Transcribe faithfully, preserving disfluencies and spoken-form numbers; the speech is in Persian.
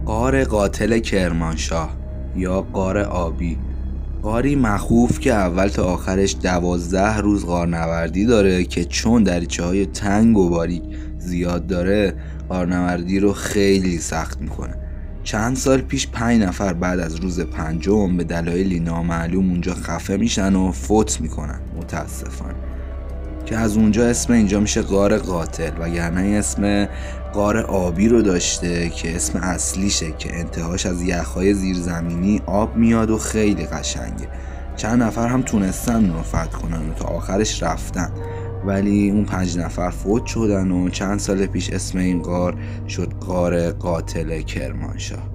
غار قاتل کرمانشاه یا غار آبی، غاری مخوف که اول تا آخرش دوازده روز غارنوردی داره که چون دریچه های تنگ و باریک زیاد داره غارنوردی رو خیلی سخت میکنه. چند سال پیش پنج نفر بعد از روز پنجم به دلایلی نامعلوم اونجا خفه میشن و فوت میکنن متاسفانه، که از اونجا اسم اینجا میشه غار قاتل، وگرنه اسم غار آبی رو داشته که اسم اصلیشه که انتهاش از یخهای زیرزمینی آب میاد و خیلی قشنگه. چند نفر هم تونستن اون رو فتح کنن و تا آخرش رفتن، ولی اون پنج نفر فوت شدن و چند سال پیش اسم این غار شد غار قاتل کرمانشاه.